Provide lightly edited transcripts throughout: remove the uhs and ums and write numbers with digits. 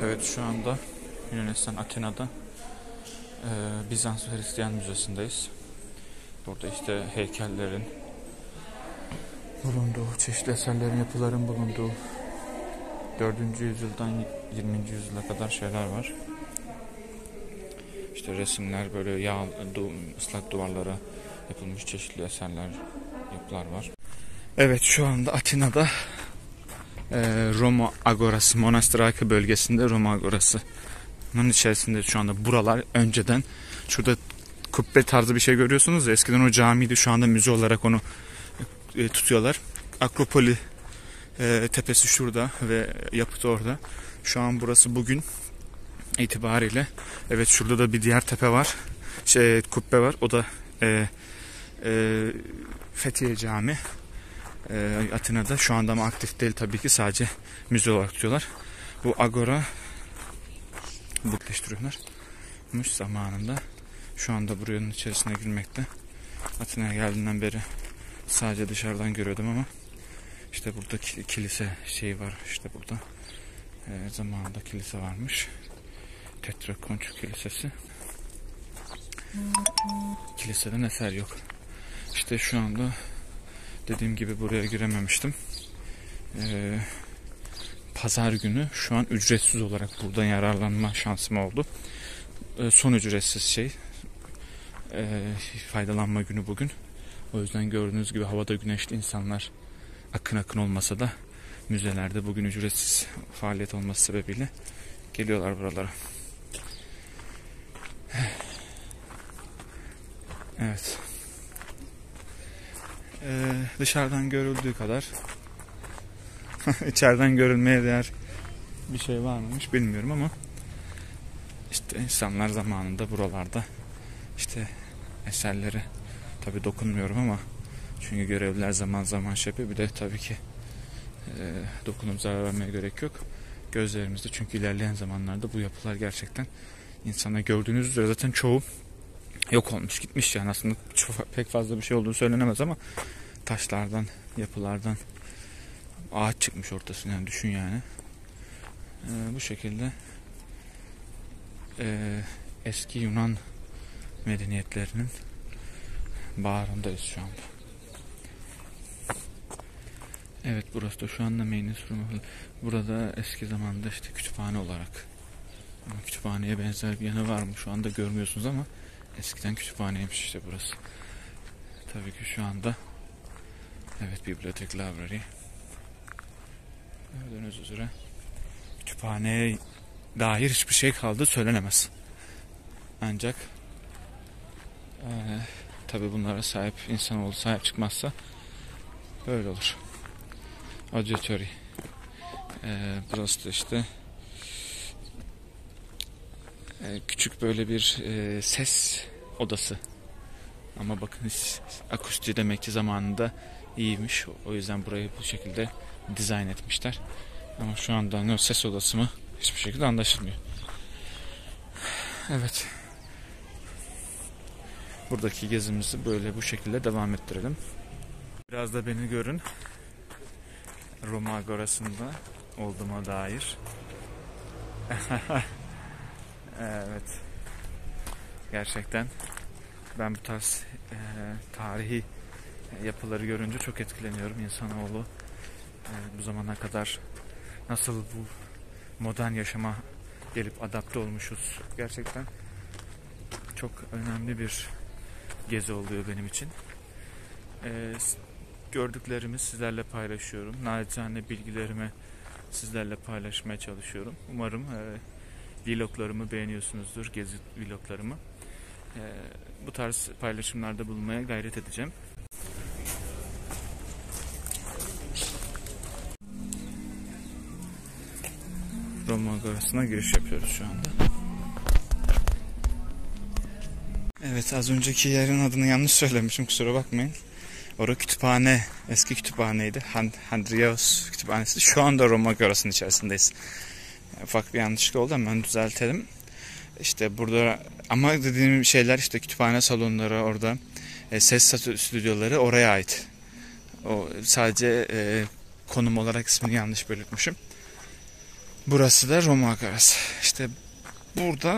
Evet, şu anda Yunanistan Atina'da Bizans Hristiyan Müzesi'ndeyiz. Burada işte heykellerin bulunduğu, çeşitli eserlerin, yapıların bulunduğu 4. yüzyıldan 20. yüzyıla kadar şeyler var. İşte resimler, böyle ıslak duvarlara yapılmış çeşitli eserler, yapılar var. Evet, şu anda Atina'da Roma Agorası, Monastır Arka bölgesinde Roma Agorası. Bunun içerisinde şu anda buralar önceden şurada kubbe tarzı bir şey görüyorsunuz ya, eskiden o camiydi, şu anda müze olarak onu tutuyorlar. Akropoli tepesi şurada ve yapıt orada. Şu an burası bugün itibariyle, evet, şurada da bir diğer tepe var, kubbe var, o da Fethiye Camii. Atina'da şu anda ama aktif değil tabii ki, sadece müze olarak tutuyorlar. Bu agora bukleştiriyorlar zamanında. Şu anda buranın içerisine girmekte. Atina'ya geldiğinden beri sadece dışarıdan görüyordum ama işte burada kilise şeyi var, işte burada zamanında kilise varmış. Tetrakonçu Kilisesi. Kiliseden eser yok. İşte şu anda dediğim gibi buraya girememiştim. Pazar günü şu an ücretsiz olarak buradan yararlanma şansım oldu. Son ücretsiz faydalanma günü bugün. O yüzden gördüğünüz gibi havada güneşli, insanlar akın akın olmasa da müzelerde bugün ücretsiz faaliyet olması sebebiyle geliyorlar buralara. Evet. Dışarıdan görüldüğü kadar içeriden görülmeye değer bir şey var mıymış bilmiyorum ama işte insanlar zamanında buralarda işte eserlere tabi dokunmuyorum ama çünkü görevliler zaman zaman şey yapıyor. Bir de tabii ki dokunup zarar vermeye gerek yok. Gözlerimizde, çünkü ilerleyen zamanlarda bu yapılar gerçekten insana, gördüğünüz üzere zaten çoğu yok olmuş, gitmiş yani. Aslında pek fazla bir şey olduğunu söylenemez ama taşlardan, yapılardan ağaç çıkmış ortasına, yani düşün yani. Bu şekilde eski Yunan medeniyetlerinin bağrındayız şu anda. Evet, burası da şu anda Meynes Roma. Burada eski zamanda işte kütüphane olarak, ama kütüphaneye benzer bir yanı var mı şu anda görmüyorsunuz ama eskiden kütüphaneymiş işte burası. Tabii ki şu anda evet, bibliotek, library. Gördüğünüz üzere kütüphaneye dair hiçbir şey kaldığı söylenemez. Ancak tabii bunlara sahip insanoğlu sahip çıkmazsa böyle olur. Auditorium. Burası da işte küçük böyle bir ses odası. Ama bakın, akustiği demek ki zamanında iyiymiş. O yüzden burayı bu şekilde dizayn etmişler. Ama şu anda ne ses odası mı hiçbir şekilde anlaşılmıyor. Evet. Buradaki gezimizi böyle bu şekilde devam ettirelim. Biraz da beni görün. Roma Agorası'nda olduğuma dair. Evet. Gerçekten ben bu tarz tarihi yapıları görünce çok etkileniyorum. İnsanoğlu bu zamana kadar nasıl bu modern yaşama gelip adapte olmuşuz. Gerçekten çok önemli bir gezi oluyor benim için. Gördüklerimi sizlerle paylaşıyorum. Naçizane bilgilerimi sizlerle paylaşmaya çalışıyorum. Umarım vloglarımı beğeniyorsunuzdur, gezi vloglarımı. Bu tarz paylaşımlarda bulunmaya gayret edeceğim. Roma Agorası'na giriş yapıyoruz şu anda. Evet, az önceki yerin adını yanlış söylemişim, kusura bakmayın. Orası kütüphane, eski kütüphaneydi. Handriaos Kütüphanesi. Şu anda Roma Agorası'nın içerisindeyiz. Ufak bir yanlışlık oldu, hemen düzeltelim. İşte burada ama dediğim şeyler, işte kütüphane salonları orada, ses stüdyoları oraya ait. O sadece konum olarak ismini yanlış belirtmişim. Burası da Roma Akarası. İşte burada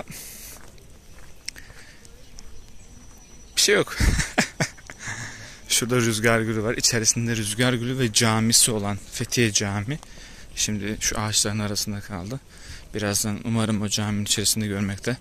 bir şey yok. Şurada rüzgar gülü var. İçerisinde rüzgar gülü ve camisi olan Fethiye Camii. Şimdi şu ağaçların arasında kaldı. Birazdan umarım o caminin içerisinde görmekte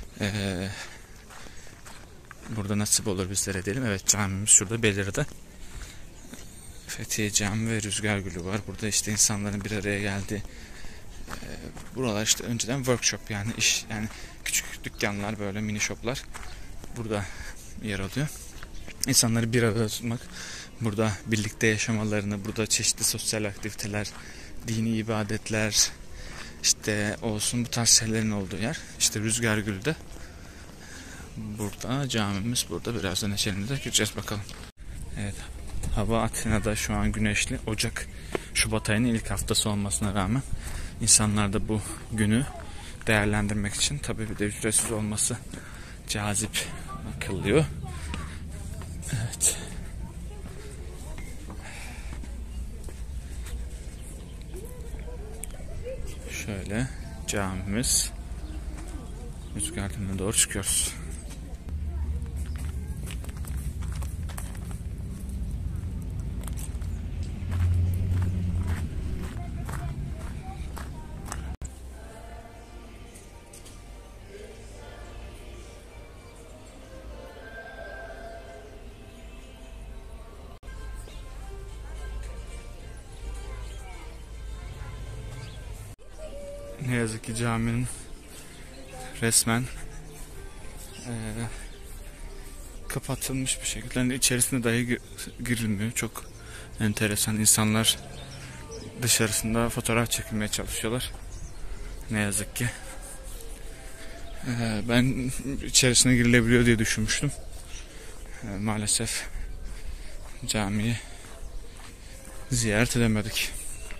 burada nasip olur bizlere diyelim. Evet, camimiz şurada belirdi. Fethiye Camii ve rüzgar gülü var. Burada işte insanların bir araya geldiği buralar işte önceden workshop, yani iş, yani küçük dükkanlar, böyle mini shoplar burada yer alıyor. İnsanları bir arada tutmak, burada birlikte yaşamalarını, burada çeşitli sosyal aktiviteler, dini ibadetler işte olsun, bu tarz şeylerin olduğu yer. İşte Rüzgar Gül'de burada, camimiz burada. Birazdan içerisine de gireceğiz bakalım. Evet, hava Atina'da şu an güneşli. Şubat ayının ilk haftası olmasına rağmen insanlar da bu günü değerlendirmek için, tabii bir de ücretsiz olması cazip kılıyor. Evet. Şöyle camimiz, Rüzgar Gölü'ne doğru çıkıyoruz. Ne yazık ki caminin resmen kapatılmış bir şekilde. Yani içerisine dahi girilmiyor. Çok enteresan. İnsanlar dışarısında fotoğraf çekilmeye çalışıyorlar. Ne yazık ki. Ben içerisine girilebiliyor diye düşünmüştüm. Maalesef camiyi ziyaret edemedik.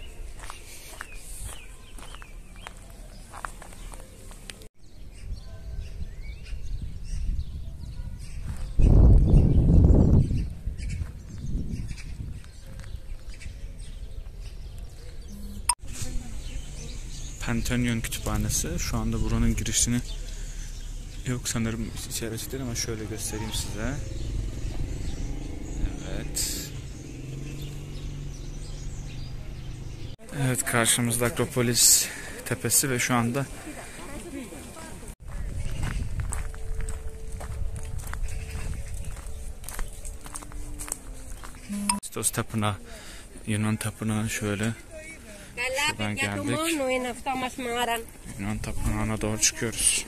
Pantheon Kütüphanesi. Şu anda buranın girişini yok sanırım, içeri açık değil ama şöyle göstereyim size. Evet. Evet, karşımızda Akropolis tepesi ve şu anda Stos Tapınağı, Yunan Tapınağı şöyle. Şuradan geldik. Yunan Tapınağı'na doğru çıkıyoruz.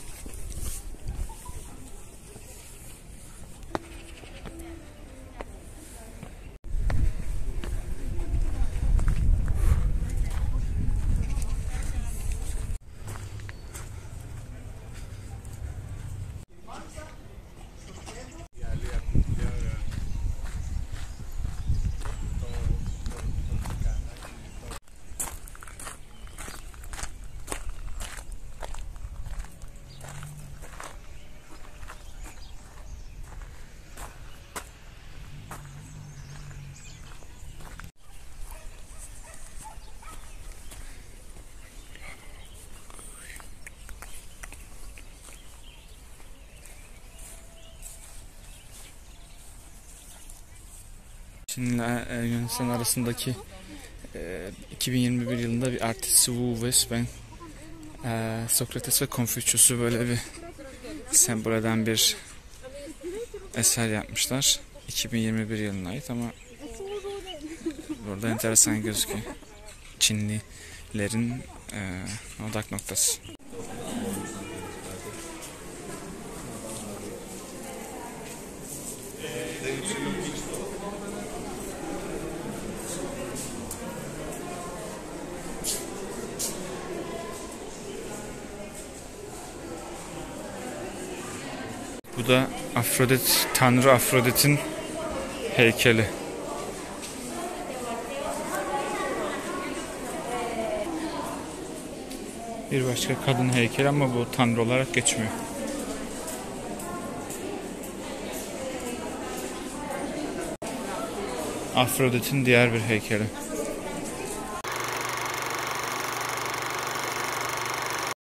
Çin ile Yunanistan arasındaki 2021 yılında bir artist Wu Wei Sokrates ve Konfüçyüs'ü böyle bir sembol eden bir eser yapmışlar. 2021 yılına ait ama burada enteresan gözüküyor. Çinlilerin odak noktası. Bu da Afrodit, Tanrı Afrodit'in heykeli. Bir başka kadın heykeli ama bu Tanrı olarak geçmiyor. Afrodit'in diğer bir heykeli.